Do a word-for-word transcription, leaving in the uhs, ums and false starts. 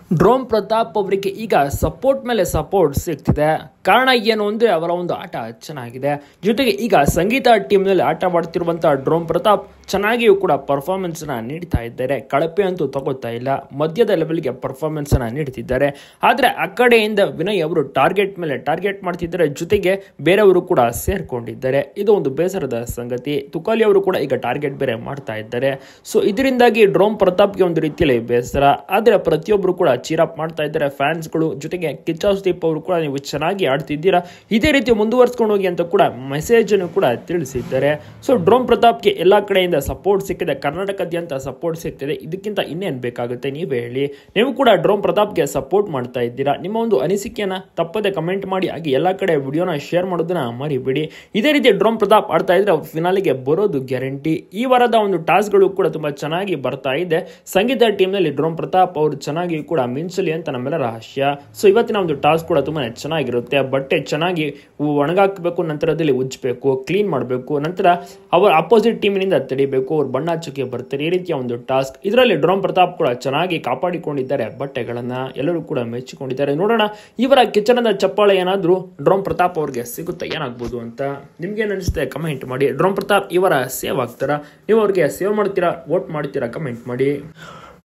Drone Pratap ಅವರಿಗೆ ಈಗ support ಮೇಲೆ ಸಪೋರ್ಟ್ ಸಿಗ್ತಿದೆ. ಕಾರಣ ಏನು ಅಂದರೆ ಅವರ ಒಂದು ಆಟ ಚೆನ್ನಾಗಿದೆ. ಜೊತೆಗೆ ಈಗ ಸಂಗೀತ ಟೀಮ್ನಲ್ಲಿ ಆಟವಾಡ್ತಿರುವಂಥ ಡ್ರೋನ್ ಪ್ರತಾಪ್ ಚೆನ್ನಾಗಿಯೂ ಕೂಡ ಪರ್ಫಾರ್ಮೆನ್ಸ್ನ ನೀಡ್ತಾ ಇದ್ದಾರೆ. ಕಳಪೆ ಅಂತೂ ತಗೋತಾ ಇಲ್ಲ, ಮಧ್ಯದ ಲೆವೆಲ್ಗೆ ಪರ್ಫಾರ್ಮೆನ್ಸನ್ನು ನೀಡ್ತಿದ್ದಾರೆ. ಆದರೆ ಆ ಕಡೆಯಿಂದ ವಿನಯ್ ಅವರು ಟಾರ್ಗೆಟ್ ಮೇಲೆ ಟಾರ್ಗೆಟ್ ಮಾಡ್ತಿದ್ದಾರೆ. ಜೊತೆಗೆ ಬೇರೆಯವರು ಕೂಡ ಸೇರ್ಕೊಂಡಿದ್ದಾರೆ. ಇದು ಒಂದು ಬೇಸರದ ಸಂಗತಿ. ತುಕಾಲಿ ಅವರು ಕೂಡ ಈಗ ಟಾರ್ಗೆಟ್ ಬೇರೆ ಮಾಡ್ತಾ ಇದ್ದಾರೆ. ಸೊ ಇದರಿಂದಾಗಿ ಡ್ರೋನ್ ಪ್ರತಾಪ್ಗೆ ಒಂದು ರೀತಿಯಲ್ಲಿ ಬೇಸರ. ಆದರೆ ಪ್ರತಿಯೊಬ್ಬರು ಕೂಡ ಚೀರಪ್ ಮಾಡ್ತಾ ಇದ್ದಾರೆ ಫ್ಯಾನ್ಸ್ಗಳು. ಜೊತೆಗೆ ಕಿಚ್ಚ ಸುದೀಪ್ ಅವರು ಕೂಡ ನೀವು ಚೆನ್ನಾಗಿ ಆಡ್ತಿದ್ದೀರಾ, ಇದೇ ರೀತಿ ಮುಂದುವರ್ಸ್ಕೊಂಡು ಹೋಗಿ ಅಂತ ಕೂಡ ಮೆಸೇಜ್ ಅನ್ನು ಕೂಡ ತಿಳಿಸಿದ್ದಾರೆ. ಸೊ ಡ್ರೋನ್ ಪ್ರತಾಪ್ಗೆ ಎಲ್ಲ ಕಡೆಯಿಂದ ಸಪೋರ್ಟ್ ಸಿಕ್ಕಿದೆ, ಕರ್ನಾಟಕದಾದ್ಯಂತ ಸಪೋರ್ಟ್ ಸಿಗ್ತಿದೆ. ಇದಕ್ಕಿಂತ ಇನ್ನೇನು ಬೇಕಾಗುತ್ತೆ ನೀವೇ ಹೇಳಿ. ನೀವು ಕೂಡ ಡ್ರೋನ್ ಪ್ರತಾಪ್ಗೆ ಸಪೋರ್ಟ್ ಮಾಡ್ತಾ ಇದ್ದೀರಾ. ನಿಮ್ಮ ಒಂದು ಅನಿಸಿಕೆಯನ್ನು ತಪ್ಪದೆ ಕಮೆಂಟ್ ಮಾಡಿ. ಹಾಗೆ ಎಲ್ಲ ಕಡೆ ವಿಡಿಯೋನ ಶೇರ್ ಮಾಡೋದನ್ನ ಮರಿಬೇಡಿ. ಇದೇ ರೀತಿ ಡ್ರೋನ್ ಪ್ರತಾಪ್ ಆಡ್ತಾ ಇದ್ರೆ ಅವ್ರು ಫಿನಾಲಿಗೆ ಬರೋದು ಗ್ಯಾರಂಟಿ. ಈ ವಾರದ ಒಂದು ಟಾಸ್ಗಳು ಕೂಡ ತುಂಬಾ ಚೆನ್ನಾಗಿ ಬರ್ತಾ ಇದೆ. ಸಂಗೀತ ಟೀಮ್ನಲ್ಲಿ ಡ್ರೋನ್ ಪ್ರತಾಪ್ ಅವರು ಚೆನ್ನಾಗಿ ಕೂಡ ಮಿಂಚಲಿ ಅಂತ ನಮ್ಮೆಲ್ಲರ ಆಶಯ. ಸೊ ಇವತ್ತಿನ ಒಂದು ಟಾಸ್ಕ್ ಕೂಡ ತುಂಬಾ ಚೆನ್ನಾಗಿರುತ್ತೆ. ಬಟ್ಟೆ ಚೆನ್ನಾಗಿ ಒಣಗಾಕಬೇಕು, ನಂತರದಲ್ಲಿ ಉಜ್ಜಬೇಕು, ಕ್ಲೀನ್ ಮಾಡಬೇಕು, ನಂತರ ಅವರ ಅಪೋಸಿಟ್ ಟೀಮಿನಿಂದ ತಡಿಬೇಕು, ಅವ್ರು ಬಣ್ಣ ಹಚ್ಚೋಕೆ ಬರ್ತಾರೆ. ಈ ರೀತಿಯ ಒಂದು ಟಾಸ್ಕ್. ಇದರಲ್ಲಿ ಡ್ರೋನ್ ಪ್ರತಾಪ್ ಕೂಡ ಚೆನ್ನಾಗಿ ಕಾಪಾಡಿಕೊಂಡಿದ್ದಾರೆ ಬಟ್ಟೆಗಳನ್ನ, ಎಲ್ಲರೂ ಕೂಡ ಮೆಚ್ಚಿಕೊಂಡಿದ್ದಾರೆ. ನೋಡೋಣ ಇವರ ಕಿಚನದ ಚಪ್ಪಾಳೆ ಏನಾದರೂ ಡ್ರೋನ್ ಪ್ರತಾಪ್ ಅವ್ರಿಗೆ ಸಿಗುತ್ತೆ ಏನಾಗ್ಬೋದು ಅಂತ. ನಿಮ್ಗೇನು ಅನಿಸುತ್ತೆ ಕಮೆಂಟ್ ಮಾಡಿ. ಡ್ರೋನ್ ಪ್ರತಾಪ್ ಇವರ ಸೇವ್ ಆಗ್ತಾರಾ? ನೀವು ಅವ್ರಿಗೆ ಸೇವ್ ಮಾಡ್ತೀರಾ, ವೋಟ್ ಮಾಡ್ತೀರಾ? ಕಮೆಂಟ್ ಮಾಡಿ.